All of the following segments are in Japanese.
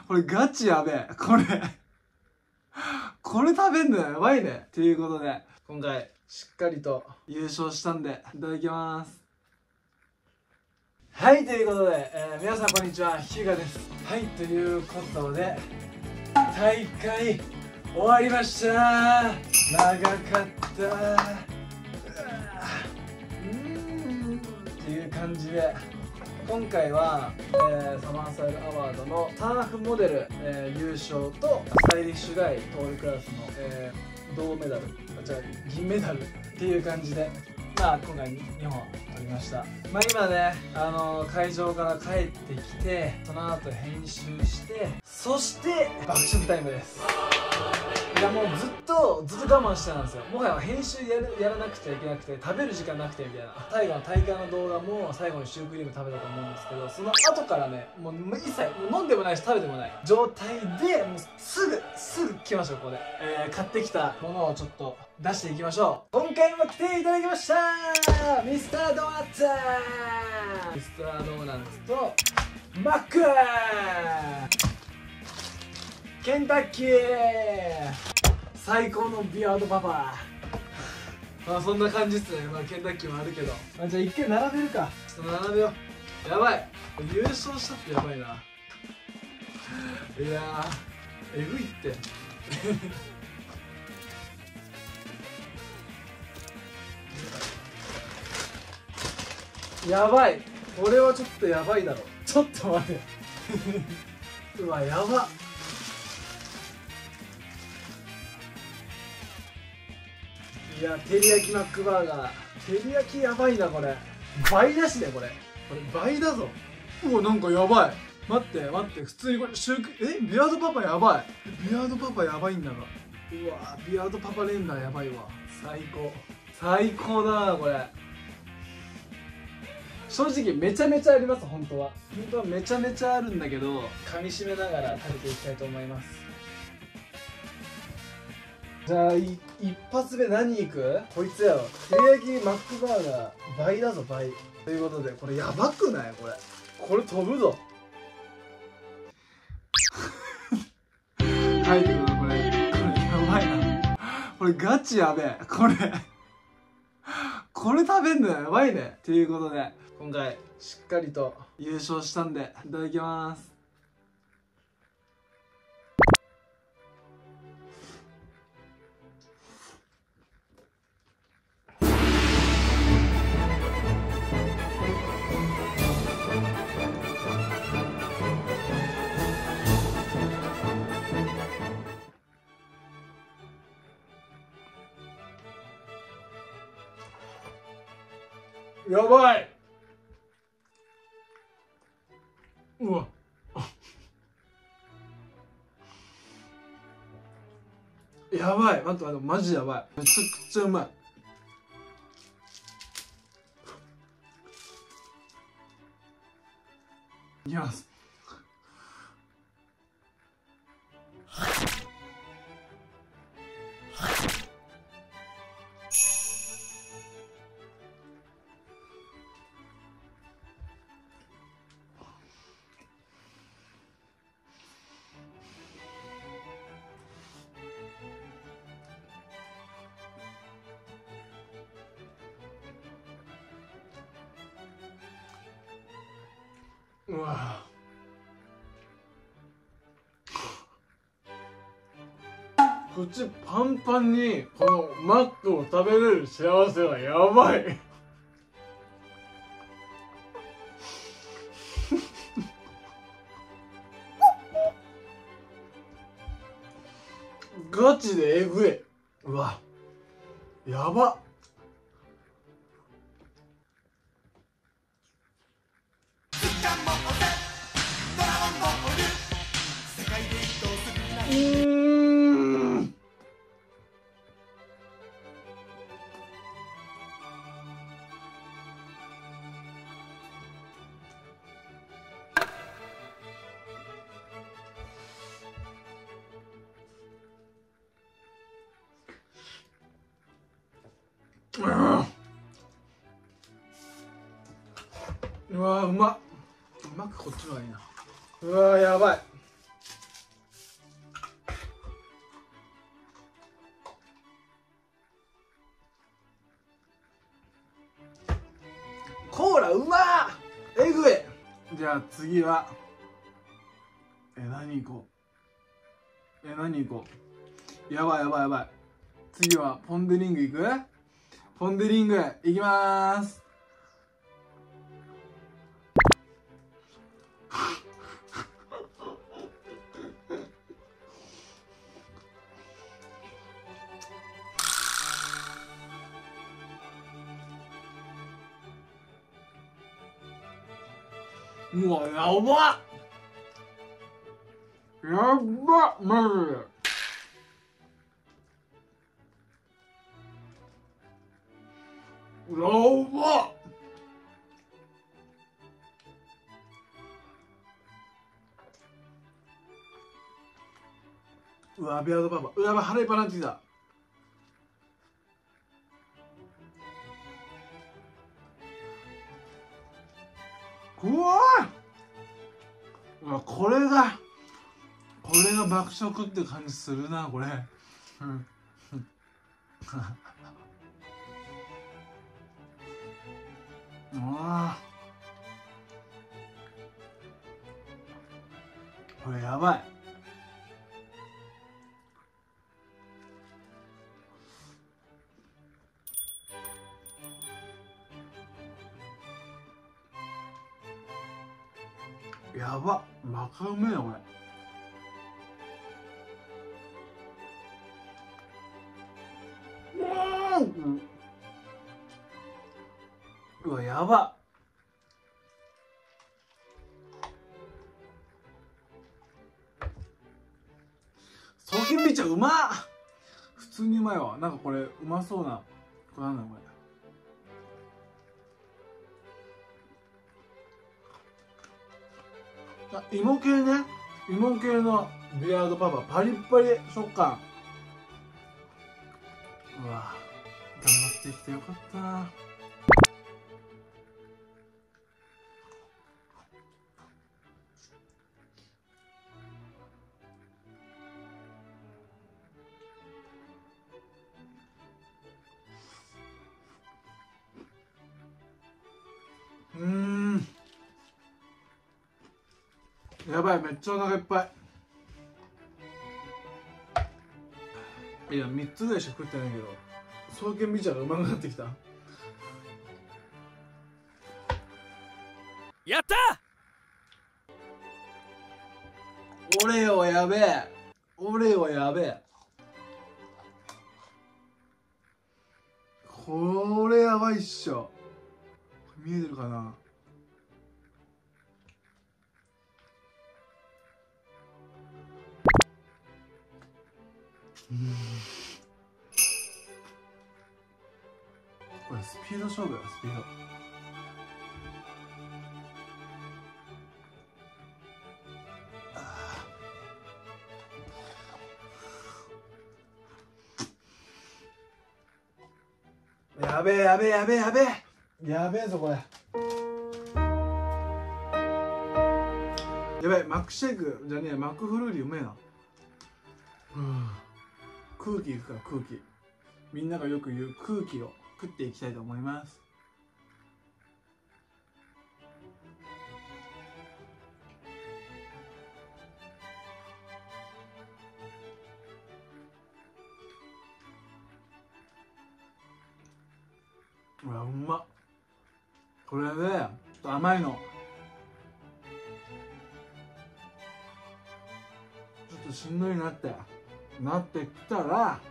これガチやべえ。これ食べんのやばいね。ということで、今回しっかりと優勝したんで、いただきます。はい、ということで、皆さんこんにちは、ヒュガです。はい、ということで、大会終わりました。長かった。っていう感じで、今回は、サマーサイルアワードのサーフモデル、優勝とスタイリッシュガイトールクラスの、銅メダル、銀メダルっていう感じで、今回2本取りました。今ね、会場から帰ってきて、その後編集して、そして爆食タイムです。いやもうずっと我慢してたんですよ。もはや編集やらなくちゃいけなくて、食べる時間なくてみたいな。最後の大会の動画も最後にシュークリーム食べたと思うんですけど、その後からね、もう一切もう飲んでもないし食べてもない状態で、もうすぐ来ましょう。ここで、買ってきたものをちょっと出していきましょう。今回も来ていただきました、ミスタードーナツ。ミスタードーナツとマック、ケンタッキー、最高のビアードパパ。そんな感じっすね。ケンタッキーもあるけど、じゃあ一回並べるか。ちょっと並べよう。やばい、優勝したってやばいな。いやー、えぐいってやばい、これはちょっとやばいだろ。ちょっと待てうわ、やばっ。いや、照り焼きマックバーガー、照り焼きやばいな。これ倍だしね。これ倍だぞ。うわ、なんかやばい。待って、普通にこれビアードパパやばい。ビアードパパやばいんだが。うわ、ビアードパパレンダーやばいわ。最高だなこれ。正直めちゃめちゃあります。本当はめちゃめちゃあるんだけど、噛みしめながら食べていきたいと思います。じゃあ一発目何いく？こいつやろ。照り焼きマックバーガー倍だぞ、倍。ということで、これやばくない？これ飛ぶぞはい、ということで、これやばいな。これガチやべえ。これ食べんのやばいね。ということで、今回しっかりと優勝したんで、いただきます。やばい。うわやばい。待って、マジやばい。めちゃくちゃうまい。いきます。うわ、口パンパンにこのマックを食べれる幸せはやばいガチでえぐい。うわ、やばっ。うわー、うまっ。うまくこっちの方がいいな。うわー、やばい。 うまっ、えぐい。じゃあ次は何行こう。やばいやばいやばい。次はポン・デ・リング行く？ポン・デ・リング行きまーす。うわ、やばっ、やっばマジで。やばっ。うわ、ビアードパパ、うわ、やばい、腹いっぱいになってきた。うわー、うわ、これが爆食って感じするな、これ。うん。うわー、これやばい。やばっ、バカうめえなこれ。うわ、やばっ。ソーキンビーチャーうまっ。普通にうまいわ。なんかこれうまそうな、これなんだこれ。あ、芋系ね。芋系のビアードパパ、パリッパリ食感。うわ、頑張ってきてよかったな。やばい、めっちゃお腹いっぱい。いや、3つぐらいしか食ってないけど、双剣ビーチャーがうまくなってきた。 やった。 オレオやべえ、オレオやべえ。これやばいっしょ。見えてるかな。これスピード勝負よ、スピード。やべえやべえやべえやべえやべえぞこれ。やばい、マックシェイクじゃねえ、マックフルーリーうめえな。空気いくから、空気。みんながよく言う空気を食っていきたいと思います。うわ、うまっ。これで、ちょっと甘いのちょっとしんどいなってきたら、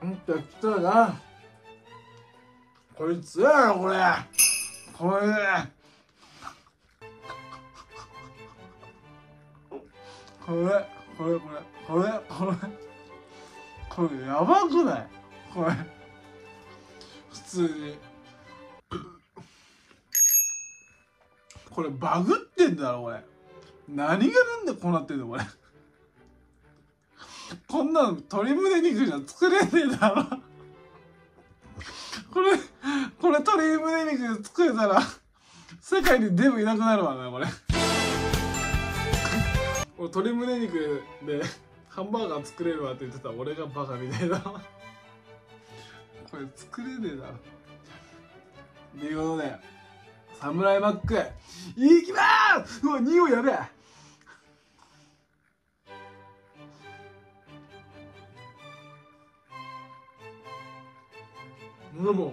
こいつやこれ、これやばくない？これ普通にこれバグってんだろこれ。何がなんでこうなってんのこれ。こんなの鶏胸肉じゃ作れねえだろ。これ鶏胸肉で作れたら世界にデブいなくなるわなこれ。鶏胸肉でハンバーガー作れるわって言ってた俺がバカみたいだ。これ作れねえだろ。ということでサムライマックいきまーす。うわ匂いやべえ。でも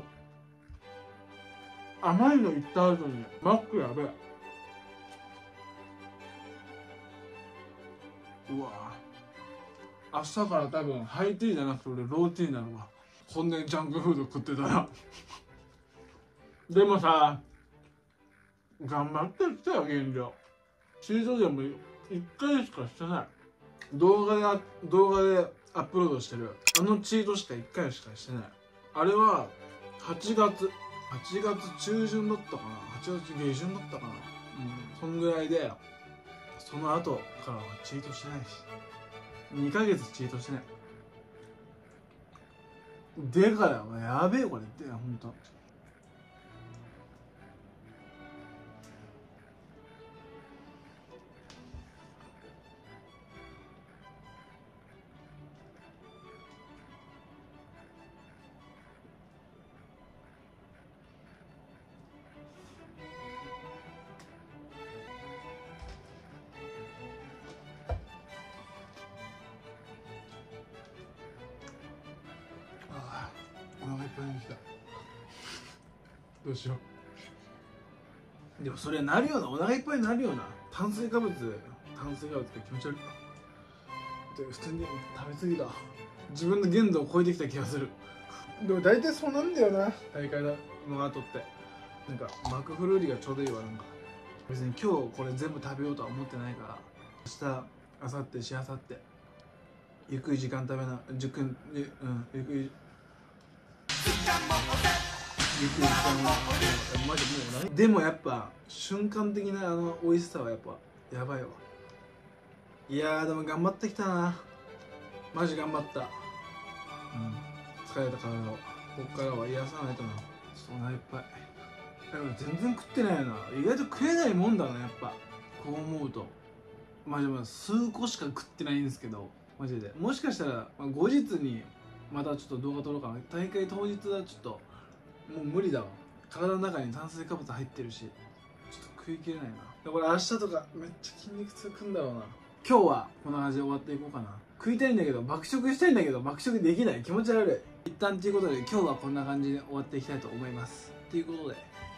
甘いのいった後にマックやべえ。うわ明日から多分ハイティーじゃなくて俺ローティーになるわ、こんなにジャンクフード食ってたらでもさ頑張ってきたよ現状。チートでも1回しかしてない。動画でアップロードしてるあのチートしか1回しかしてない。あれは8月中旬だったかな、8月下旬だったかな、そんぐらいで、その後からはチートしてないし、2ヶ月チートしてない。でからやべえこれってほんと。お腹いっぱいに来た。どうしよう。でもそれなるような、お腹いっぱいになるような炭水化物って気持ち悪い。で普通に食べ過ぎだ。自分の限度を超えてきた気がする。でも大体そうなんだよな、大会の後って。なんかマクフルーリーがちょうどいいわ。なんか別に今日これ全部食べようとは思ってないから、明日明後日しあさってゆっくり時間食べな、ゆっくり時間マジもうない。でもやっぱ瞬間的な美味しさはやっぱやばいわ。いやーでも頑張ってきたな、マジ頑張った。疲れた体をこっからは癒さないとな。ちょっとお腹いっぱい。でも全然食ってないよな。意外と食えないもんだなやっぱ、こう思うと。マジで数個しか食ってないんですけど、マジでもしかしたら後日にまたちょっと動画撮ろうかな。大会当日はちょっともう無理だわ。体の中に炭水化物入ってるし、ちょっと食いきれないな。これ明日とかめっちゃ筋肉痛くんだろうな。今日はこんな感じで終わっていこうかな。食いたいんだけど、爆食したいんだけど爆食できない、気持ち悪い。一旦ということで今日はこんな感じで終わっていきたいと思います。ということで